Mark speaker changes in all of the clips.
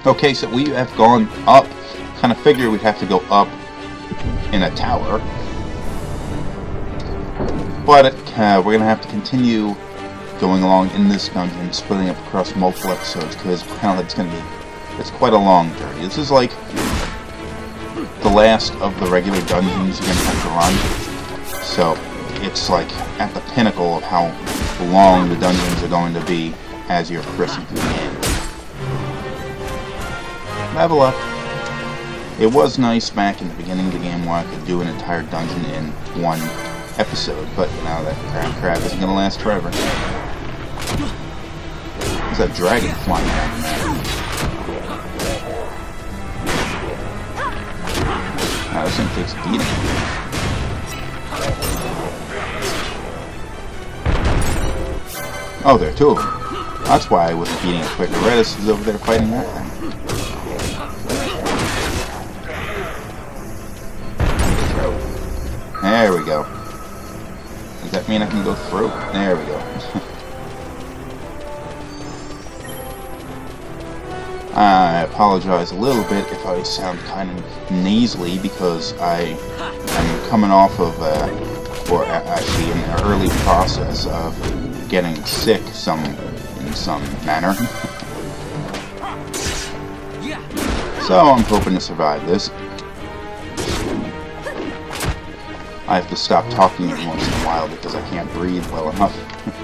Speaker 1: Okay, so we have gone up. Kind of figured we'd have to go up in a tower. But we're going to have to continue going along in this dungeon, splitting up across multiple episodes, because it's quite a long journey. This is like the last of the regular dungeons you're going to have to run. So it's like at the pinnacle of how long the dungeons are going to be as you're progressing through the game. Level up. It was nice back in the beginning of the game where I could do an entire dungeon in one episode, but now that crap isn't going to last forever. There's that dragon flying down there. Wow, this thing takes a beating. Oh, there are two of them. That's why I wasn't beating it quicker. Redis is over there fighting that thing. There we go. Does that mean I can go through? There we go. I apologize a little bit if I sound kind of nasally because I am coming off of, or actually in the early process of getting sick in some manner. So I'm hoping to survive this. I have to stop talking every once in a while because I can't breathe well enough.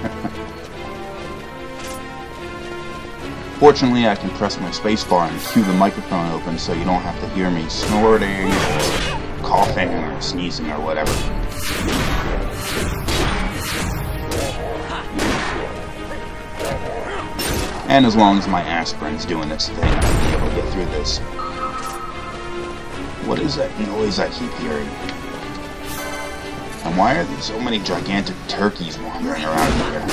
Speaker 1: Fortunately, I can press my spacebar and cue the microphone open so you don't have to hear me snorting or coughing or sneezing or whatever. And as long as my aspirin's doing its thing, I'll be able to get through this. What is that noise I keep hearing? And why are there so many gigantic turkeys wandering around here?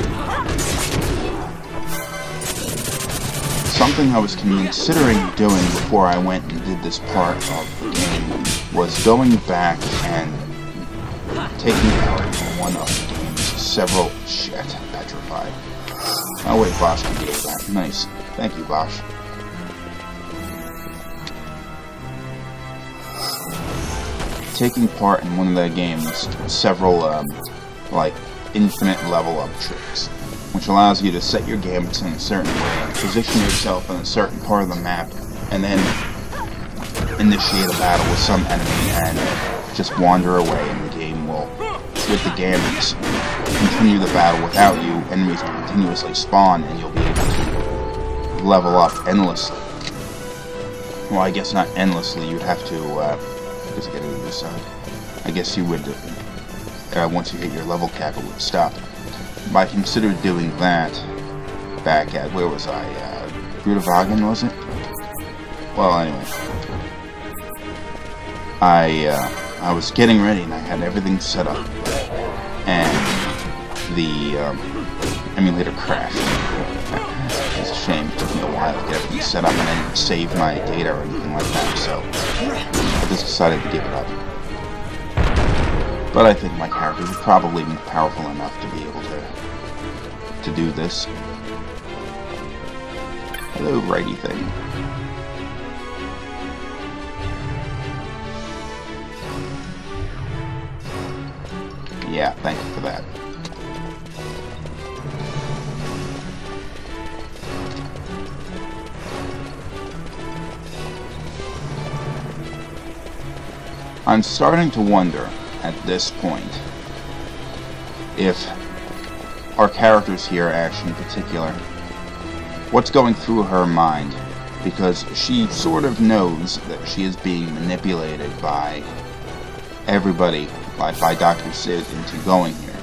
Speaker 1: Something I was considering doing before I went and did this part of the game was going back and taking out one of the game's several... Shit, petrified. Oh wait, Bosch can deal with that. Nice. Thank you, Bosch. Taking part in one of the game's several, like, infinite level up tricks, which allows you to set your gambits in a certain way, position yourself in a certain part of the map, and then initiate a battle with some enemy and just wander away, and the game will, with the gambits, continue the battle without you. Enemies will continuously spawn, and you'll be able to level up endlessly. Well, I guess not endlessly, you'd have to, just get to the other side. I guess you would, once you hit your level cap, it would stop. But I considered doing that back at, where was I? Brutavagen, was it? Well, anyway. I was getting ready and I had everything set up. And the emulator crashed. It's a shame. It took me a while to get everything set up and I didn't save my data or anything like that, so I just decided to give it up. But I think my character is probably powerful enough to be able to do this. Hello, righty thing. Yeah, thank you for that. I'm starting to wonder, at this point, if our characters here, Ash in particular, what's going through her mind, because she sort of knows that she is being manipulated by everybody, by Dr. Cid into going here.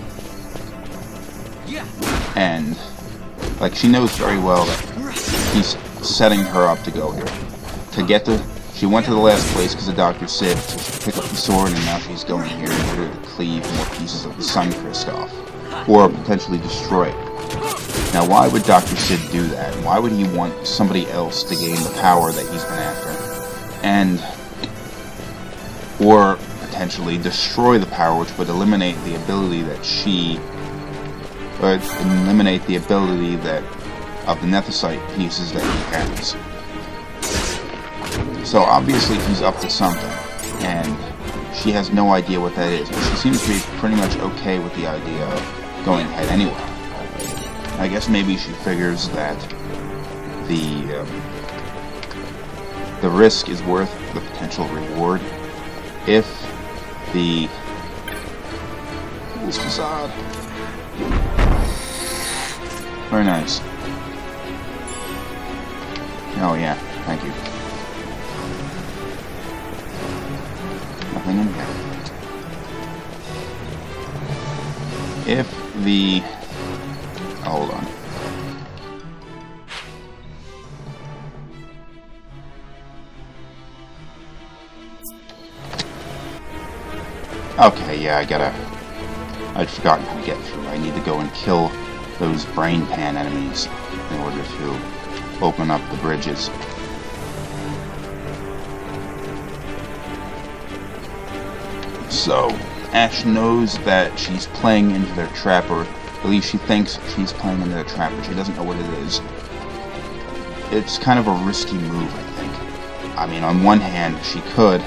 Speaker 1: And, like, she knows very well that he's setting her up to go here. To get to... She went to the last place because of Dr. Cid to pick up the sword, and now she's going here in order to cleave more pieces of the Sun Crest off. Or potentially destroy it. Now, why would Dr. Cid do that? Why would he want somebody else to gain the power that he's been after? And... or potentially destroy the power, which would eliminate the ability that she... or eliminate the ability that... of the Nethicite pieces that he has. So obviously he's up to something, and she has no idea what that is, but she seems to be pretty much okay with the idea of going ahead anyway. I guess maybe she figures that the risk is worth the potential reward if the... This facade. Very nice. Oh yeah, thank you. Nothing in here. If the... Hold on. Okay, yeah, I'd forgotten how to get through. I need to go and kill those brain pan enemies in order to open up the bridges. So, Ash knows that she's playing into their trap, or at least she thinks she's playing into their trap, but she doesn't know what it is. It's kind of a risky move, I think. I mean, on one hand, she could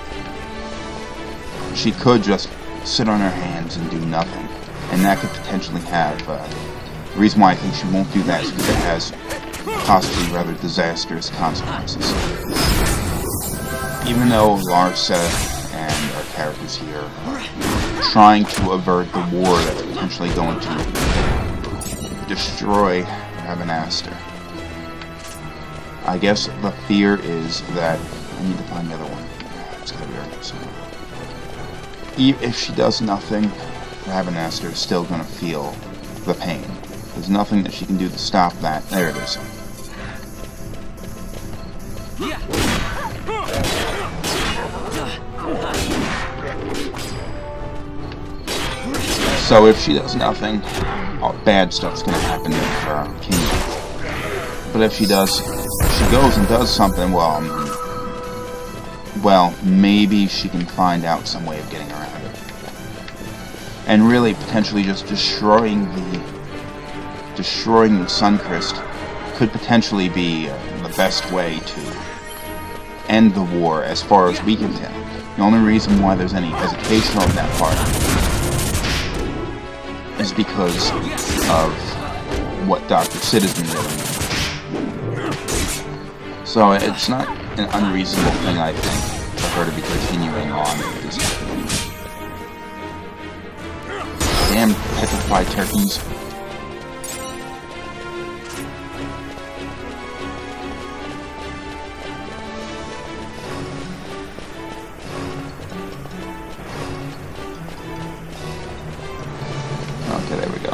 Speaker 1: just sit on her hands and do nothing, and that could potentially have, the reason why I think she won't do that is because it has possibly rather disastrous consequences. Even though Larsa and our characters here are trying to avert the war that's potentially going to destroy Ravenaster, I guess the fear is that I need to find the other one. It's gotta be right there somewhere. If she does nothing, Ravenaster is still going to feel the pain. There's nothing that she can do to stop that. There it is. So if she does nothing, all bad stuff's going to happen to her kingdom. But if she goes and does something, well, maybe she can find out some way of getting around it. And really, potentially just destroying the Suncrest could potentially be the best way to end the war as far as we can tell. The only reason why there's any hesitation on that part is because of what Dr. Cid has been doing. So it's not an unreasonable thing, I think, for her to be continuing on with this. Damn petrified turkeys. Okay, there we go.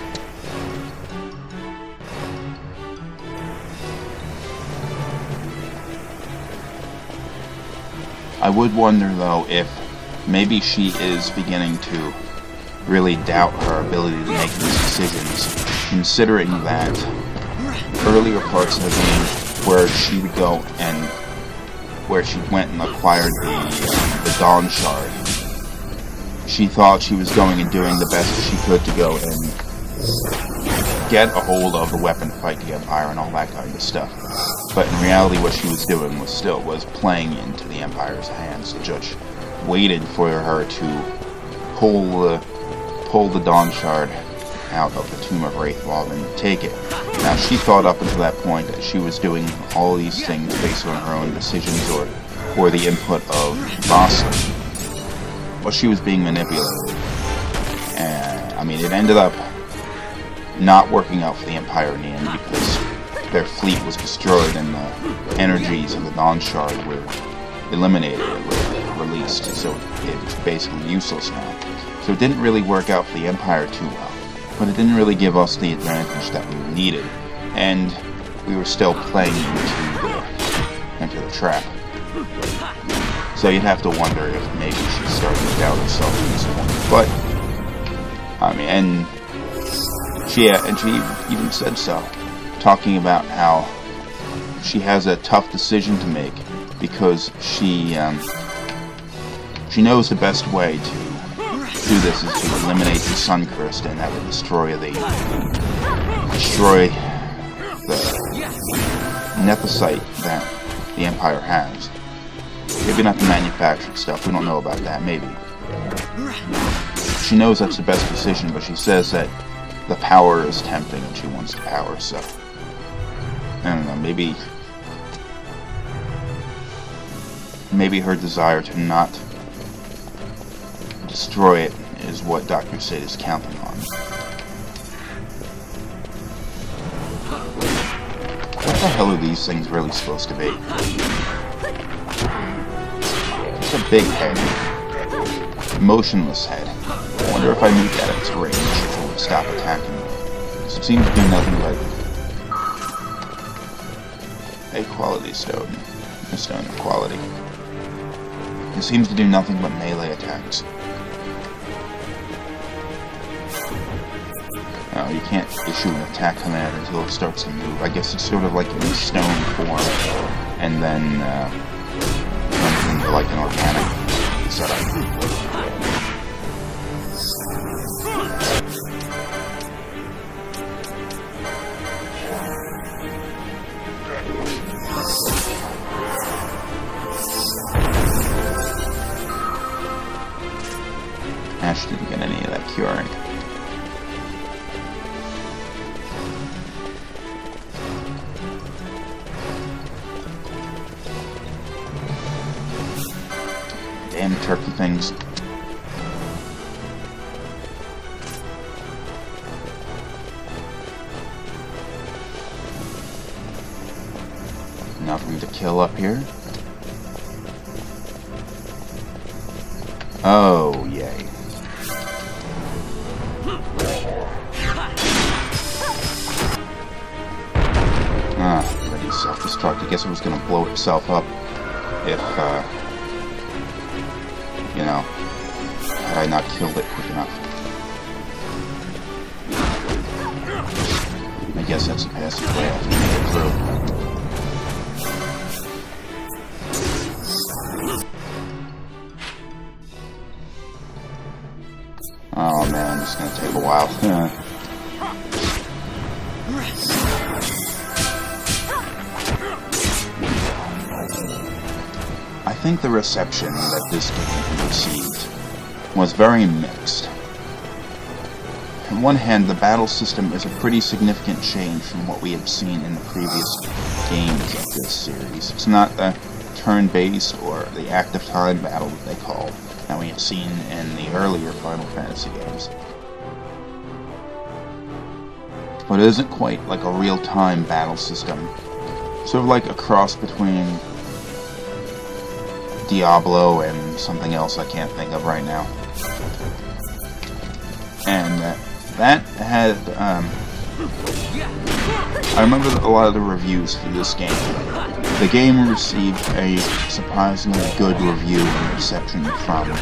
Speaker 1: I would wonder, though, if maybe she is beginning to really doubt her ability to make these decisions, considering that earlier parts of the game where she would go and where she went and acquired the Dawn Shard, she thought she was going and doing the best she could to go and get a hold of the weapon, fight the Empire, and all that kind of stuff. But in reality, what she was doing was playing into the Empire's hands. The judge waited for her to pull the Dawn Shard out of the Tomb of Wraithwald and take it. Now, she thought up until that point that she was doing all these things based on her own decisions or the input of Rasa. Well, she was being manipulated. And, I mean, it ended up not working out for the Empire in the end because their fleet was destroyed and the energies of the Dawn Shard were eliminated or released, so it's basically useless now. So it didn't really work out for the Empire too well, but it didn't really give us the advantage that we needed, and we were still playing into the trap. So you'd have to wonder if maybe she's starting to doubt herself at this point. But I mean, and she even said so, talking about how she has a tough decision to make because she knows the best way to do this is to eliminate the Suncrest and that would destroy the Nephesite that the the Empire has. Maybe not the manufactured stuff, we don't know about that, maybe. She knows that's the best decision, but she says that the power is tempting and she wants the power, so... I don't know, maybe her desire to not destroy it is what Dr. Cid is counting on. What the hell are these things really supposed to be? It's a big head. Motionless head. I wonder if I moved at its range if it would stop attacking me. Because it seems to do nothing but a quality stone. A stone of quality. It seems to do nothing but melee attacks. Oh, you can't issue an attack command until it starts to move. I guess it's sort of like in stone form, and then turns into like an organic setup. Ash didn't get any of that curing. Damn turkey things. Nothing to kill up here. Oh, yay. Ready self-destruct. I guess it was gonna blow itself up if, you know, had I not killed it quick enough. I guess that's the passive way I have to make it through. Oh man, this is gonna take a while. I think the reception that this game received was very mixed. On one hand, the battle system is a pretty significant change from what we have seen in the previous games of this series. It's not the turn-based or the active time battle that they call that we have seen in the earlier Final Fantasy games. But it isn't quite like a real-time battle system. Sort of like a cross between Diablo and something else I can't think of right now. And that had, I remember a lot of the reviews for this game. The game received a surprisingly good review and reception from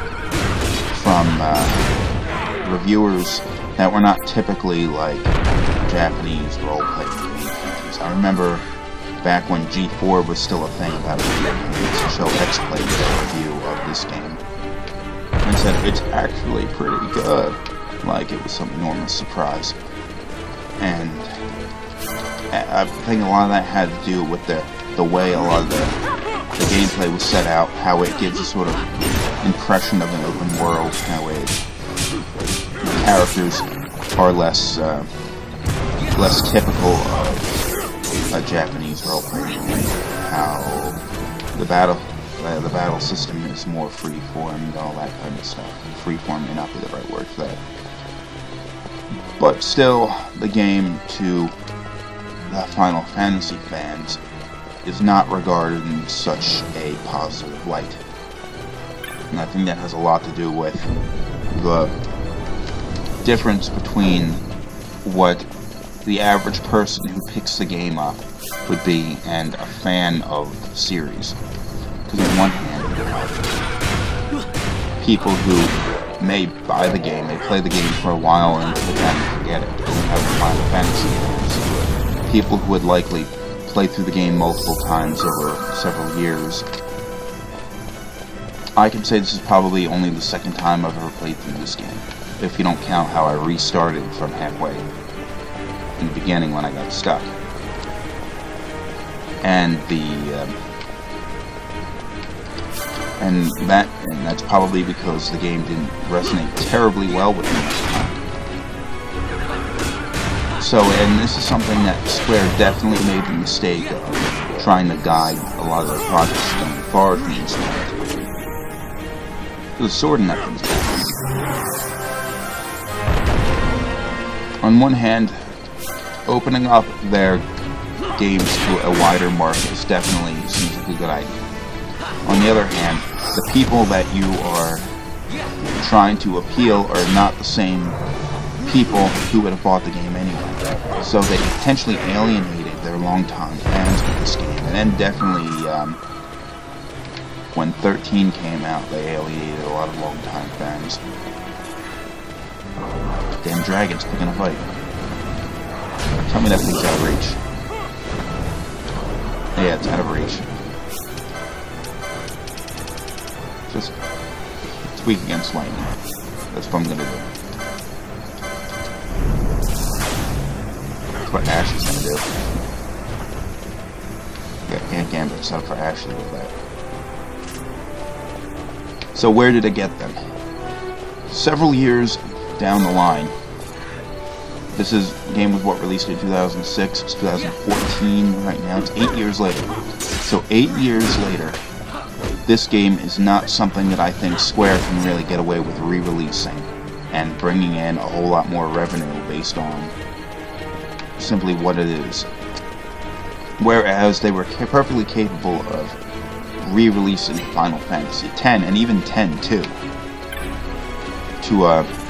Speaker 1: reviewers that were not typically like Japanese role-playing games. I remember back when G4 was still a thing about a video game, to show X-Play did a review of this game and said it's actually pretty good. Like it was some enormous surprise. And I think a lot of that had to do with the way a lot of the gameplay was set out, how it gives a sort of impression of an open world, how the characters are less typical of a Japanese role-playing game, how the battle system is more free-form and all that kind of stuff. Free-form may not be the right word for that. But still, the game to the Final Fantasy fans is not regarded in such a positive light. And I think that has a lot to do with the difference between what the average person who picks the game up would be and a fan of the series. Because on one hand, you have people who may buy the game, may play the game for a while and then forget it. You have the Final Fantasy fans, people who would likely play through the game multiple times over several years. I can say this is probably only the second time I've ever played through this game, if you don't count how I restarted from halfway in the beginning when I got stuck. And the And that's probably because the game didn't resonate terribly well with me at the time. So, and this is something that Square definitely made the mistake of trying to guide a lot of their projects going forward from this point. The sword and that thing's bad. On one hand, opening up their games to a wider market definitely seems like a good idea. On the other hand, the people that you are trying to appeal are not the same people who would have bought the game anyway. So they potentially alienated their longtime fans with this game. And then definitely, when 13 came out, they alienated a lot of longtime fans. Damn dragon's picking a fight. Tell me that thing's out of reach. Yeah, it's out of reach. Just, it's weak against lightning. That's what I'm gonna do. That's what Ash is gonna do. Yeah, Gambit set up for Ash to do that. So where did it get them? Several years down the line. The game was released in 2006, it's 2014, right now it's 8 years later. So 8 years later, this game is not something that I think Square can really get away with re-releasing and bringing in a whole lot more revenue based on simply what it is. Whereas they were perfectly capable of re-releasing Final Fantasy X, and even X too, to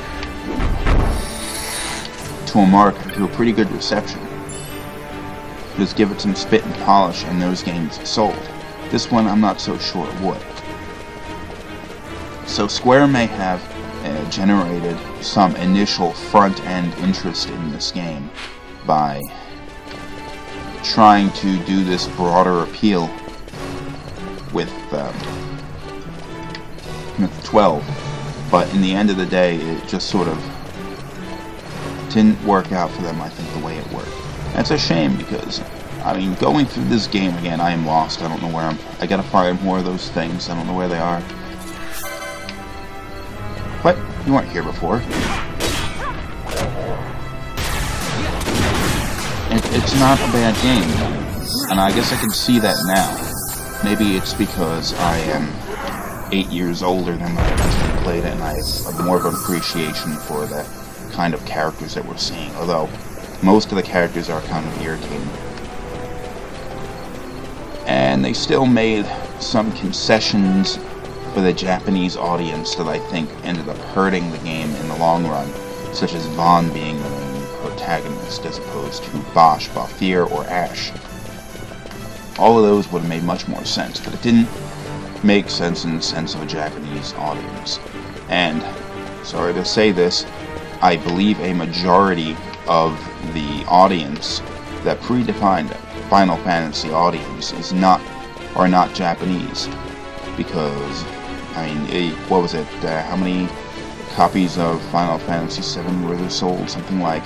Speaker 1: a pretty good reception. Just give it some spit and polish and those games sold. This one I'm not so sure it would. So Square may have generated some initial front-end interest in this game by trying to do this broader appeal with 12, but in the end of the day it just sort of didn't work out for them, I think, the way it worked. That's a shame because, I mean, going through this game again, I am lost. I don't know where I gotta find more of those things. I don't know where they are. What? You weren't here before. It's not a bad game, and I guess I can see that now. Maybe it's because I am 8 years older than when I originally played it, and I have more of an appreciation for the kind of characters that we're seeing, although most of the characters are kind of irritating. And they still made some concessions for the Japanese audience that I think ended up hurting the game in the long run, such as Vaughn being the main protagonist as opposed to Bosch, Balthier, or Ash. All of those would have made much more sense, but it didn't make sense in the sense of a Japanese audience. And, sorry to say this, I believe a majority of the audience, that predefined Final Fantasy audience, are not Japanese, because, I mean, what was it? How many copies of Final Fantasy VII were there sold? Something like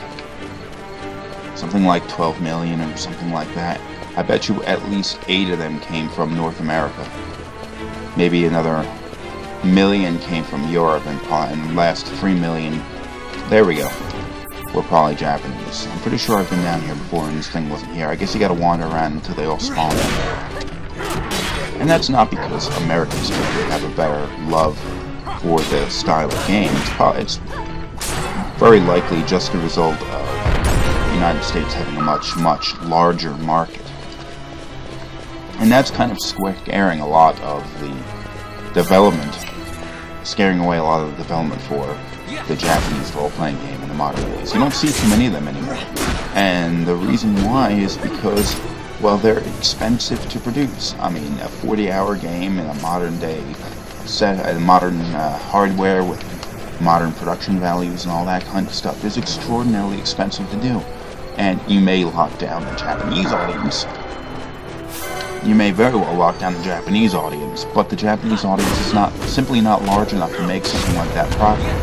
Speaker 1: 12 million or something like that. I bet you at least 8 of them came from North America. Maybe another million came from Europe, and the last 3 million, there we go, were probably Japanese. I'm pretty sure I've been down here before and this thing wasn't here. I guess you gotta wander around until they all spawn. And that's not because Americans have a better love for the style of game. It's very likely just a result of the United States having a much, much larger market. And that's kind of scaring a lot of the development, scaring away a lot of the development for the Japanese role-playing game in the modern days. You don't see too many of them anymore. And the reason why is because, well, they're expensive to produce. I mean, a 40-hour game in a modern day set, modern hardware with modern production values and all that kind of stuff is extraordinarily expensive to do. And you may lock down the Japanese audience. You may very well lock down the Japanese audience, but the Japanese audience is simply not large enough to make something like that profitable.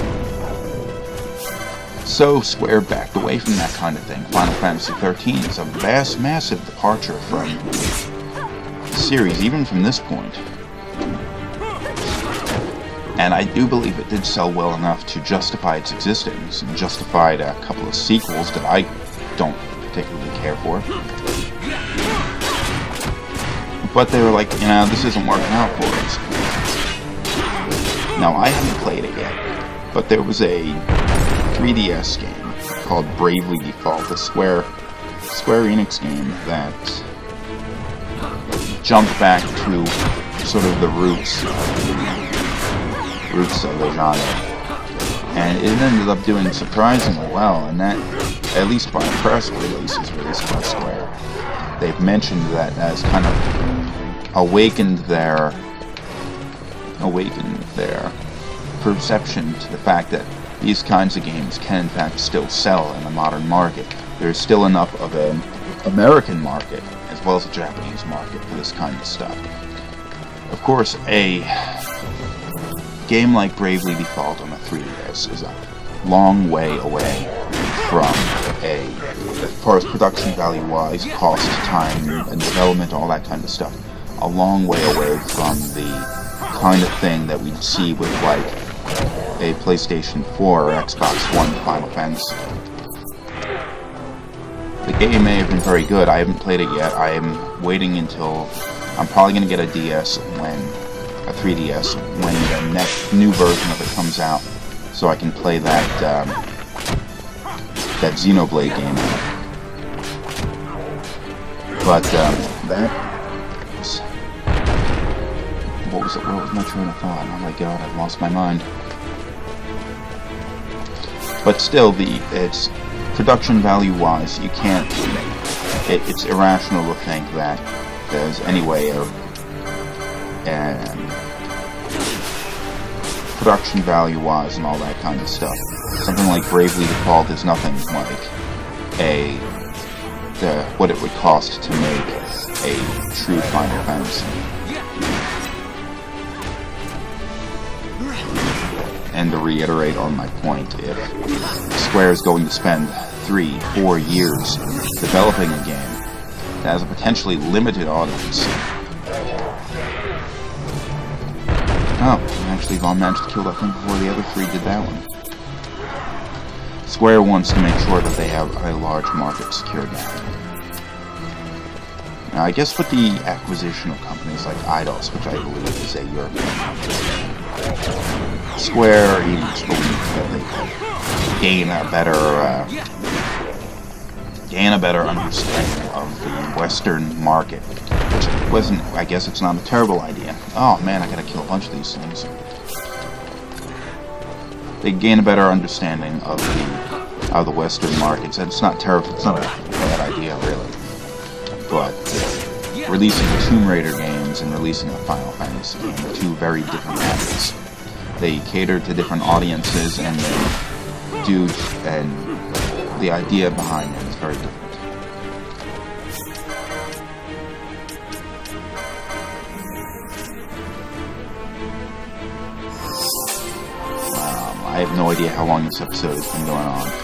Speaker 1: So Square backed away from that kind of thing. Final Fantasy XIII is a massive departure from the series, even from this point. And I do believe it did sell well enough to justify its existence, and justified a couple of sequels that I don't particularly care for. But they were like, you know, this isn't working out for us. Now, I haven't played it yet, but there was a 3DS game called Bravely Default, a Square Enix game that jumped back to sort of the roots of the genre. And it ended up doing surprisingly well, and that, at least by press releases released by Square, they've mentioned that as kind of awakened their perception to the fact that these kinds of games can in fact still sell in the modern market. There's still enough of an American market as well as a Japanese market for this kind of stuff. Of course, a game like Bravely Default on the 3DS is a long way away from as far as production value-wise, cost, time, and development, all that kind of stuff, a long way away from the kind of thing that we'd see with, like, a PlayStation 4 or Xbox One Final Fantasy. The game may have been very good. I haven't played it yet. I am waiting until... I'm probably going to get a 3DS when the next new version of it comes out, so I can play that Xenoblade game. But that was... What was my train of thought? Oh my god, I've lost my mind. But still, it's production value-wise, you can't... It's irrational to think that there's any way of... production value-wise and all that kind of stuff. Something like Bravely Default is nothing like what it would cost to make a true Final Fantasy. And to reiterate on my point, if Square is going to spend 3-4 years developing a game that has a potentially limited audience... Oh, actually Vaughn managed to kill that thing before the other three did that one. Square wants to make sure that they have a large market secured now. Now, I guess with the acquisition of companies like Eidos, which I believe is a European company, Square Enix believes that they could gain a better understanding of the Western market, which wasn't, I guess it's not a terrible idea. Oh man, I gotta kill a bunch of these things. They gain a better understanding of the Western markets, and it's not terrible, it's not a bad idea really. But releasing Tomb Raider games and releasing a Final Fantasy game are two very different matters. They cater to different audiences, and the idea behind them is very different. I have no idea how long this episode has been going on.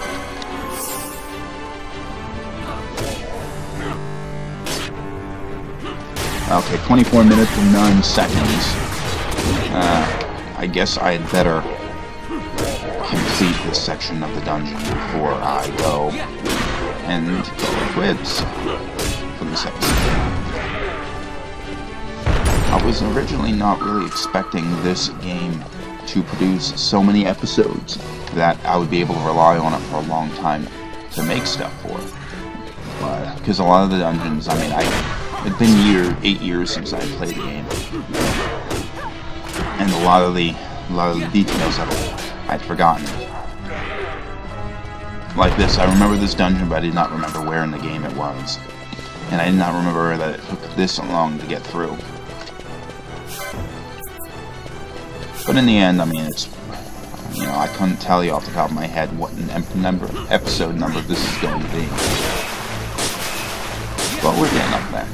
Speaker 1: Okay, 24 minutes and 9 seconds. I guess I had better complete this section of the dungeon before I go and call it quits for this episode. I was originally not really expecting this game to produce so many episodes that I would be able to rely on it for a long time to make stuff for. Because a lot of the dungeons, I mean, it's been 8 years since I played the game, and a lot of the details of it I'd forgotten. Like this, I remember this dungeon, but I did not remember where in the game it was, and I did not remember that it took this long to get through. But in the end, I mean, it's, you know, I couldn't tell you off the top of my head what episode number this is going to be. But we're getting up there.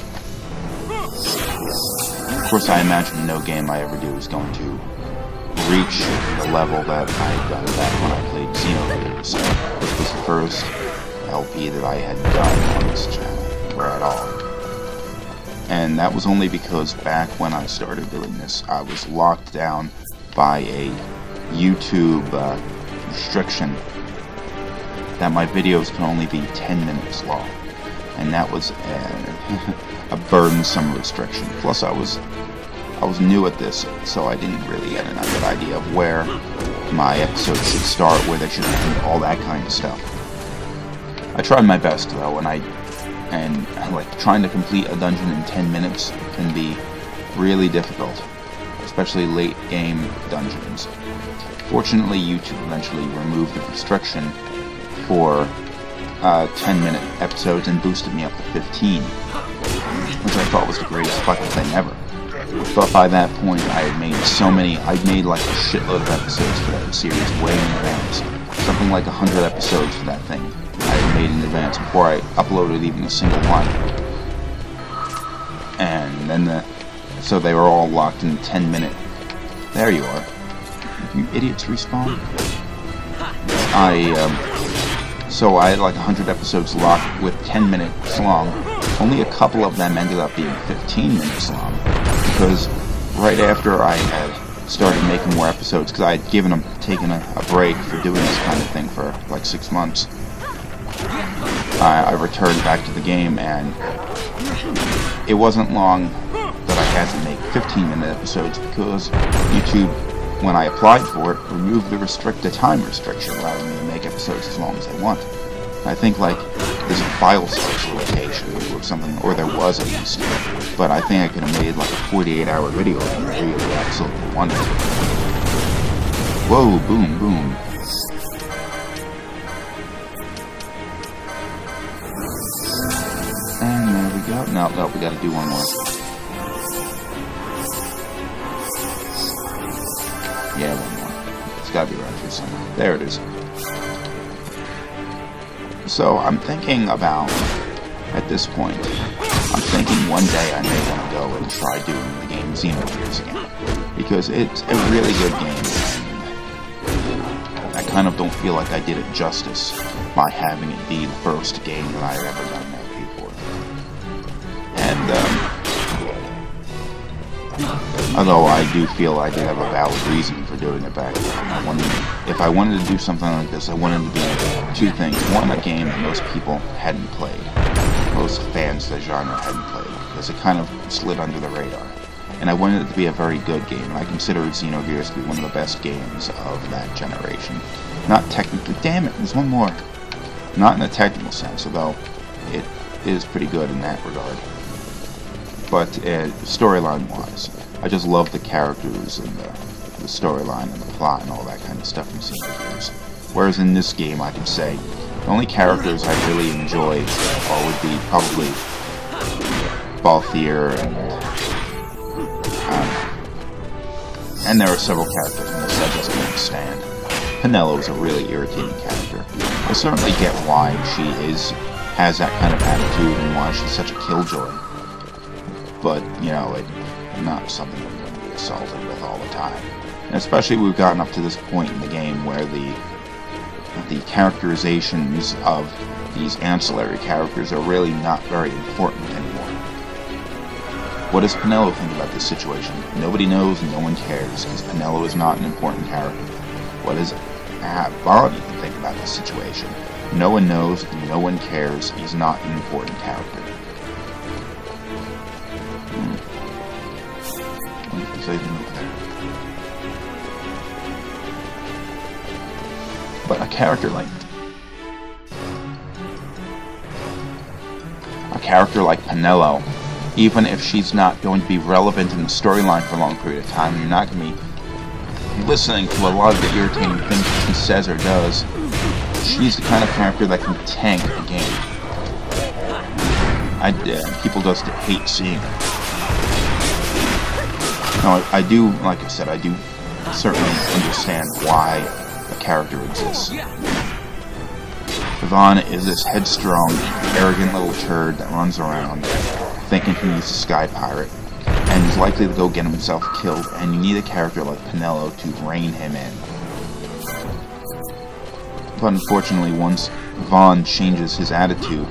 Speaker 1: Of course, I imagine no game I ever do is going to reach the level that I got back when I played Xenoblade, so this was the first LP that I had done on this channel, or at all. And that was only because back when I started doing this, I was locked down by a YouTube restriction that my videos can only be 10 minutes long, and that was a burdensome restriction. Plus, I was new at this, so I didn't really get a good idea of where my episodes should start, where they should end, all that kind of stuff. I tried my best though, and like trying to complete a dungeon in 10 minutes can be really difficult, especially late game dungeons. Fortunately, YouTube eventually removed the restriction for 10-minute episodes and boosted me up to 15, which I thought was the greatest fucking thing ever. But by that point, I'd made like a shitload of episodes for that series way in advance. Something like 100 episodes for that thing I had made in advance before I uploaded even a single one. And then so they were all locked in 10-minute. There you are. You idiots respawn. So I had like 100 episodes locked with 10 minutes long. Only a couple of them ended up being 15 minutes long, because right after I had started making more episodes, because I had taken a break for doing this kind of thing for like 6 months, I returned back to the game, and it wasn't long that I had to make 15-minute episodes, because YouTube, when I applied for it, removed the time restriction, allowing me to make episodes as long as I want. I think like there's a file size limitation or something, or there was at least, but I think I could have made like a 48-hour video if I really absolutely wanted to. Whoa, boom, boom. And there we go. No, we gotta do one more. Yeah, one more. It's gotta be around here somewhere. There it is. So I'm thinking about, at this point, I'm thinking one day I may want to go and try doing the game Xenogears again, because it's a really good game, and I kind of don't feel like I did it justice by having it be the first game that I had ever done that before. And although I do feel I did have a valid reason for doing it back then, if I wanted to do something like this, I wanted to be two things. One, a game that most people hadn't played. Most fans of the genre hadn't played, because it kind of slid under the radar. And I wanted it to be a very good game, and I considered Xenogears to be one of the best games of that generation. Not technically, damn it, there's one more. Not in a technical sense, although it is pretty good in that regard. But storyline-wise, I just love the characters and the storyline and the plot and all that kind of stuff in Xenogears. Whereas in this game, I can say, the only characters I really enjoy would be probably Balthier and there are several characters in this I just can't stand. Penelo is a really irritating character. I certainly get why she has that kind of attitude and why she's such a killjoy. But, you know, it's not something I'm going to be assaulted with all the time. And especially we've gotten up to this point in the game where the characterizations of these ancillary characters are really not very important anymore. What does Penelo think about this situation? Nobody knows and no one cares, because Penelo is not an important character. What does Vaughn even think about this situation? No one knows and no one cares. He's not an important character. But a character like Penelo, even if she's not going to be relevant in the storyline for a long period of time, you're not going to be listening to a lot of the irritating things she says or does. She's the kind of character that can tank a game. People just hate seeing her. No, I do, like I said, I do certainly understand why a character exists. Vaughn is this headstrong, arrogant little turd that runs around thinking he's a sky pirate and is likely to go get himself killed, and you need a character like Penelo to rein him in. But unfortunately, once Vaughn changes his attitude,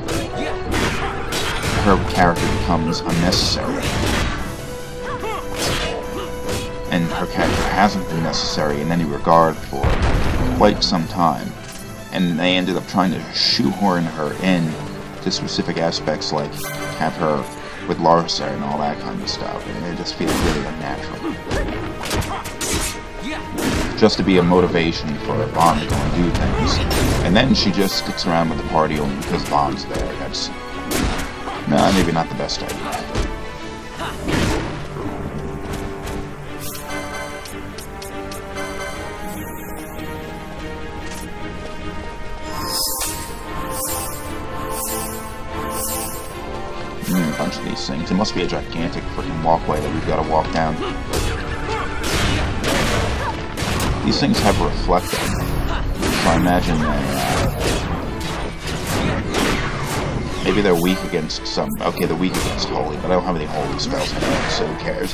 Speaker 1: her character becomes unnecessary. and her character hasn't been necessary in any regard for quite some time. And they ended up trying to shoehorn her in to specific aspects, like have her with Larsa and all that kind of stuff, and it just feels really unnatural. Just to be a motivation for Bond to go and do things. And then she just sticks around with the party only because Bond's there. That's... nah, maybe not the best idea. A bunch of these things. It must be a gigantic freaking walkway that we've got to walk down. These things have reflector, so I imagine maybe they're weak against some... okay, they're weak against holy, but I don't have any holy spells anyway, so who cares?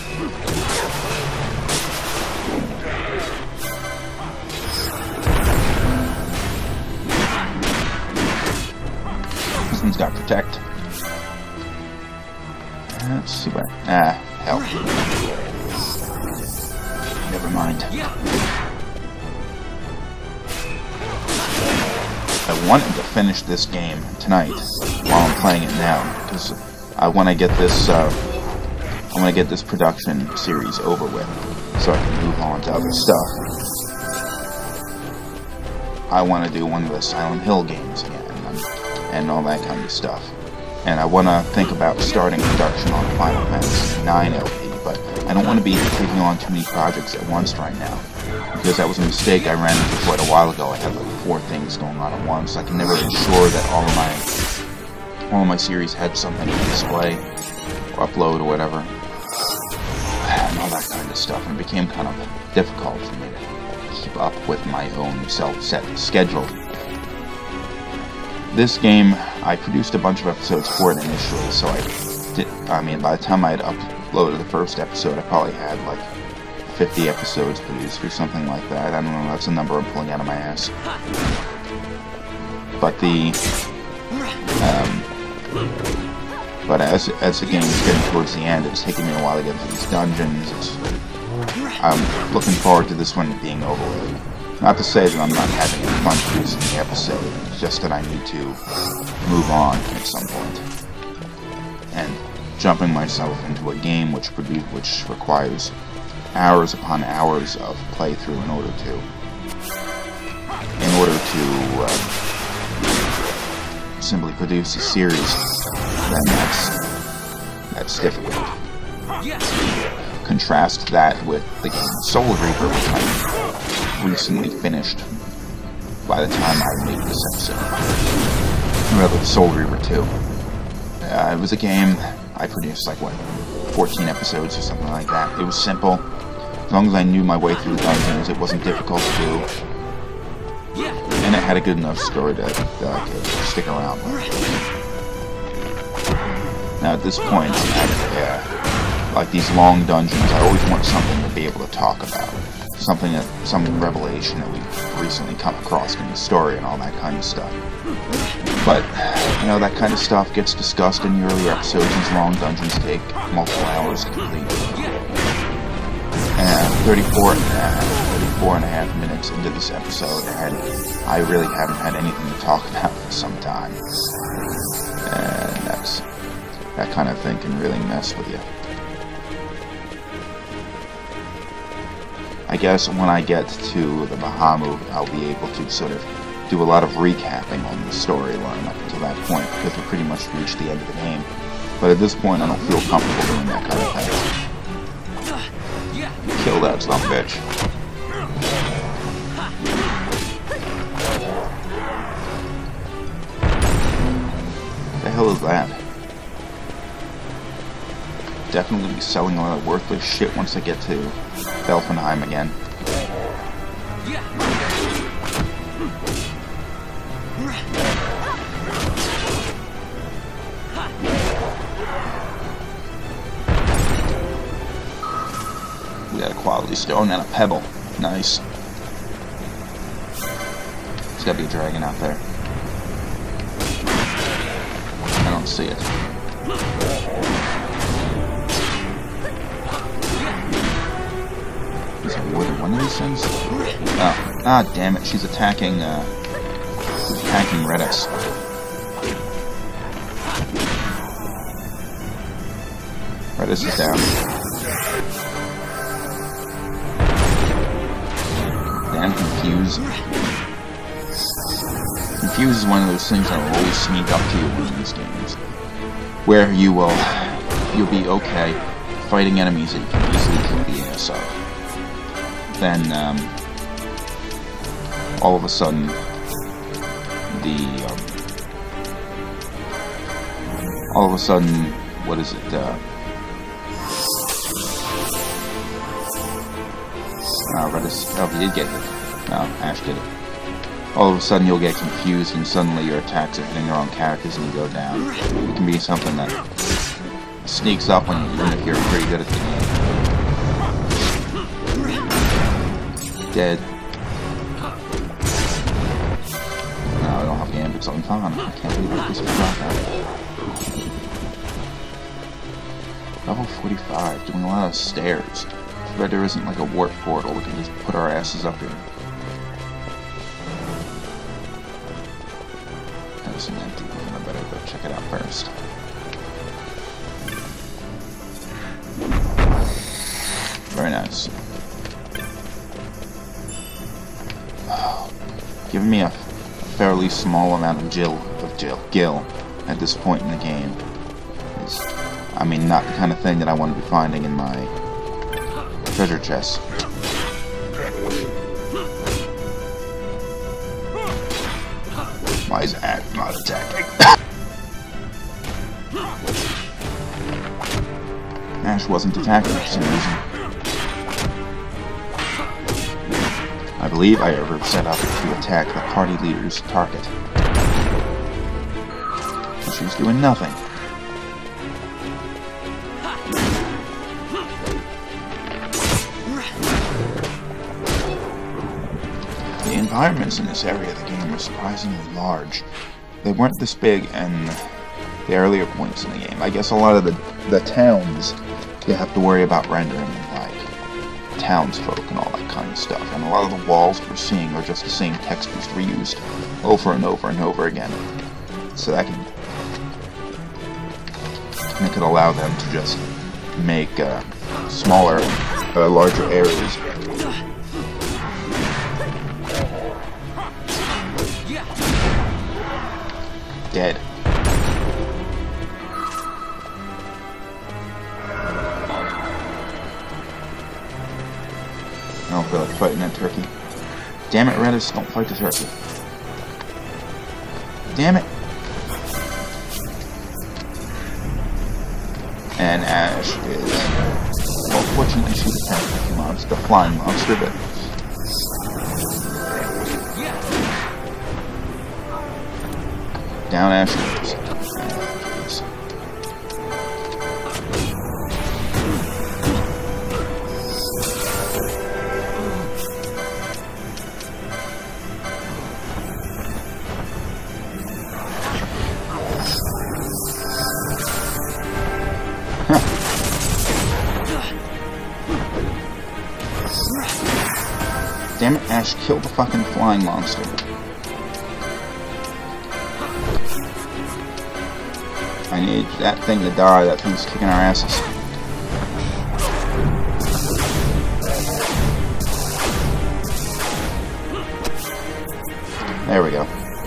Speaker 1: This one's got protect. Let's see what... hell. Never mind. I wanted to finish this game tonight while I'm playing it now, because I want to get this production series over with so I can move on to other stuff. I want to do one of the Silent Hill games again and all that kind of stuff. And I want to think about starting production on Final Fantasy IX LP, but I don't want to be taking on too many projects at once right now, because that was a mistake I ran into quite a while ago. I had like 4 things going on at once. I can never ensure that all of my series had something to display or upload or whatever, and all that kind of stuff. And it became kind of difficult for me to keep up with my own self-set schedule. This game, I produced a bunch of episodes for it initially, so I mean, by the time I had uploaded the first episode, I probably had like 50 episodes produced or something like that. I don't know, that's a number I'm pulling out of my ass. But as the game is getting towards the end, it's taking me a while to get through these dungeons. I'm looking forward to this one being over with. Not to say that I'm not having fun producing the episode, it's just that I need to move on at some point. And jumping myself into a game which requires hours upon hours of playthrough in order to simply produce a series, then that's difficult. Contrast that with the game Soul Reaper, which I recently finished by the time I made this episode. Rather, Soul Reaper 2. It was a game I produced like, what, 14 episodes or something like that. It was simple. As long as I knew my way through the dungeons, it wasn't difficult to do. And it had a good enough story to stick around with. Now at this point, like these long dungeons, I always want something to be able to talk about. Some revelation that we've recently come across in the story and all that kind of stuff. But, you know, that kind of stuff gets discussed in the earlier episodes. These long dungeons take multiple hours to complete. And 34 and a half minutes into this episode, and I really haven't had anything to talk about for some time. And that kind of thing can really mess with you. I guess when I get to the Bahamut, I'll be able to sort of do a lot of recapping on the storyline up until that point, because we pretty much reached the end of the game. But at this point, I don't feel comfortable doing that kind of thing. Kill that son of a bitch. What the hell is that? Definitely be selling a lot of worthless shit once I get to Belfenheim again. We got a quality stone and a pebble. Nice. There's gotta be a dragon out there. I don't see it. She's more than one of these things? Oh, ah, damn it, she's attacking Redis. Redis is down. Damn, Confuse. Confuse is one of those things that will always sneak up to you in these games, where you'll be okay fighting enemies that you can easily kill the ass of. Then, all of a sudden, what is it, Redis, oh, he did get it. No, Ash did it. All of a sudden you'll get confused and suddenly your attacks are hitting the wrong characters and you go down. It can be something that sneaks up on you even if you're pretty good at the game. Dead. No, I don't have the ambits on time. I can't believe I just forgot that. Level 45, doing a lot of stairs. Too bad there isn't like a warp portal, we can just put our asses up here. There's an empty one, I better go check it out first. Very nice. Oh, giving me a fairly small amount of gil at this point in the game is, I mean, not the kind of thing that I want to be finding in my treasure chest. Why is Ash not attacking? Ash wasn't attacking for some reason. I believe I ever set up to attack the party leader's target. And she's doing nothing. The environments in this area of the game are surprisingly large. They weren't this big in the earlier points in the game. I guess a lot of the towns you have to worry about rendering, like townsfolk and all that kind of stuff. And a lot of the walls we're seeing are just the same textures reused over and over and over again. So that could allow them to just make smaller, larger areas. Dead. I don't feel like fighting that turkey. Damn it, Redis, don't fight the turkey. Damn it. And Ash is... Well, fortunately she's a Pokemon monster, the flying monster, but... Down Ash goes. Damn it, Ash, kill the fucking flying monster. I need that thing to die. That thing's kicking our asses. There we go.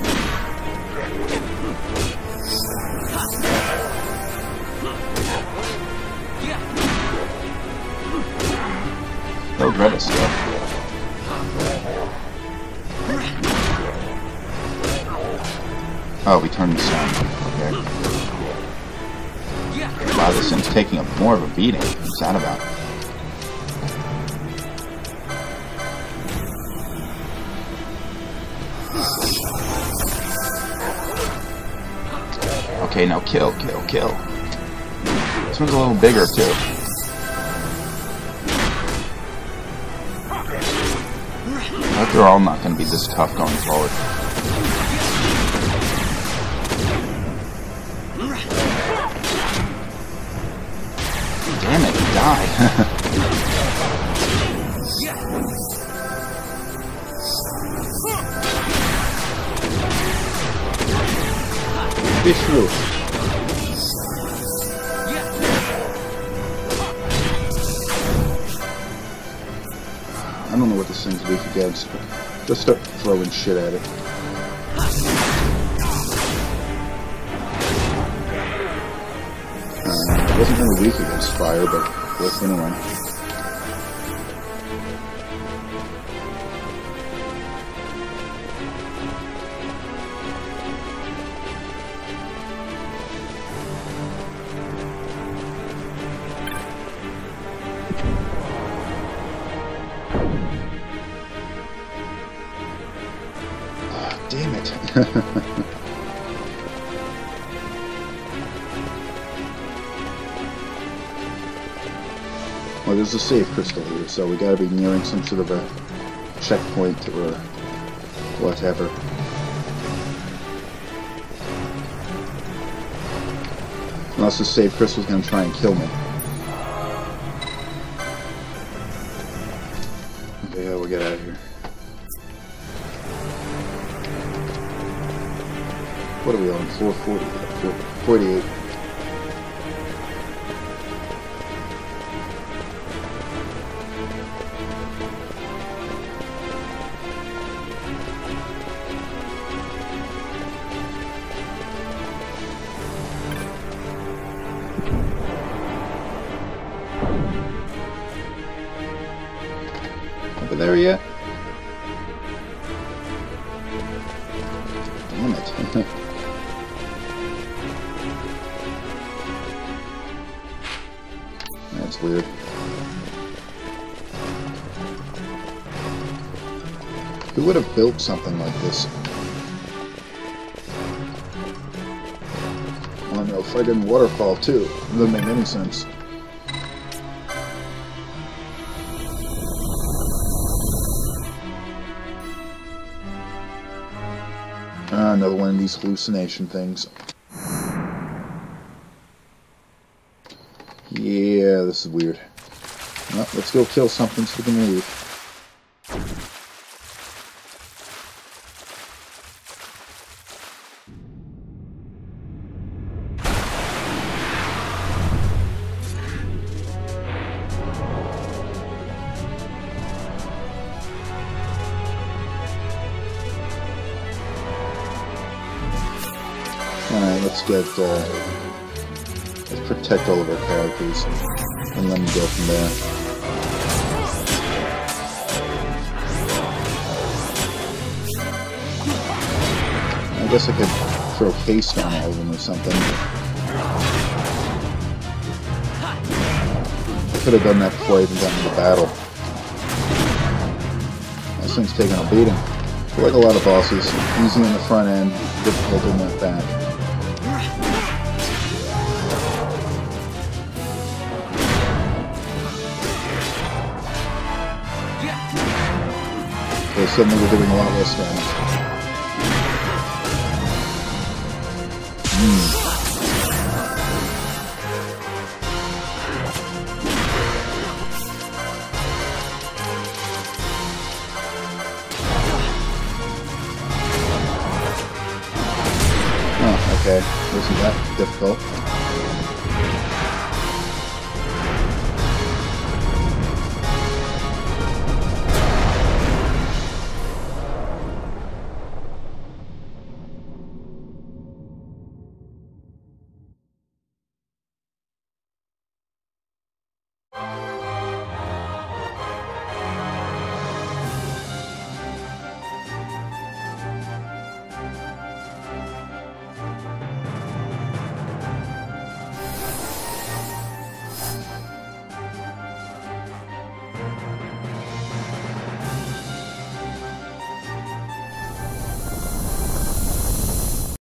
Speaker 1: Oh, Redis stuff. Oh, we turned this on. Okay. Wow, this thing's taking more of a beating. What's that about? Okay, now kill. This one's a little bigger, too. I hope they're all not going to be this tough going forward. Damn it, die. Fish roof. I don't know what this thing's weak against, but just start throwing shit at it. It wasn't really weak against fire, but worked anyway. Damn it. Well, there's a save crystal here, so we gotta be nearing some sort of a checkpoint or whatever. Unless the save crystal's gonna try and kill me. Okay, yeah, we'll get out of here. What are we on? Floor 40? 48. Over there yet? Damn it. That's weird. Who would have built something like this? Well, no, fight in waterfall too. It doesn't make any sense. Another one of these hallucination things. Yeah, this is weird. Well, let's go kill something so we can leave. Alright, let's protect all of our characters, and then go from there. I guess I could throw haste on all of them or something. I could have done that before I even got into the battle. This thing's taking a beating. Like a lot of bosses, easy in the front end, difficult in the back. Okay, suddenly we're doing a lot less damage. Oh, okay. Wasn't that difficult.